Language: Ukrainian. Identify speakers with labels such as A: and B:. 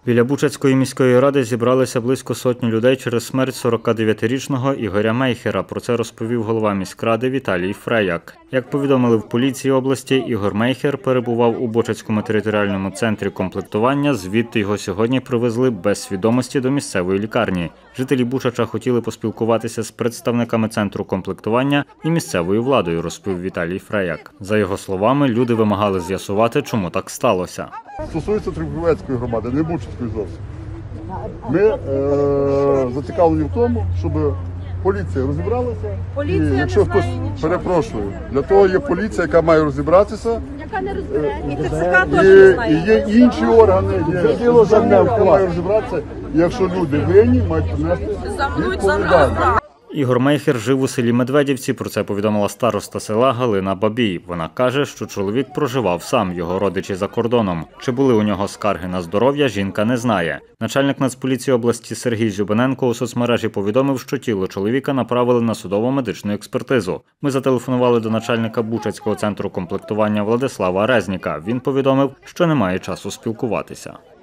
A: Біля Бучацької міської ради зібралися близько сотні людей через смерть 49-річного Ігоря Мейхера. Про це розповів голова міськради Віталій Фреяк. Як повідомили в поліції області, Ігор Мейхер перебував у Бучацькому територіальному центрі комплектування, звідти його сьогодні привезли без свідомості до місцевої лікарні. Жителі Бучача хотіли поспілкуватися з представниками центру комплектування і місцевою владою, розповів Віталій Фреяк. За його словами, люди вимагали з'ясувати, чому так сталося.
B: Стосується Трипільської громади, не Бучацької зовсім. Ми зацікавлені в тому, щоб поліція розібралася.
C: Поліція
B: і якщо хтось, перепрошую, для того є поліція, яка має розібратися.
C: Яка не розбере. І ТЦК теж не знає.
B: І є інші органи, яка має розібратися. І якщо люди винні, мають понести відповідальність.
A: Ігор Мейхер жив у селі Медведівці, про це повідомила староста села Галина Бабій. Вона каже, що чоловік проживав сам, його родичі за кордоном. Чи були у нього скарги на здоров'я, жінка не знає. Начальник Нацполіції області Сергій Зюбиненко у соцмережі повідомив, що тіло чоловіка направили на судово-медичну експертизу. Ми зателефонували до начальника Бучацького центру комплектування Владислава Резніка. Він повідомив, що немає часу спілкуватися.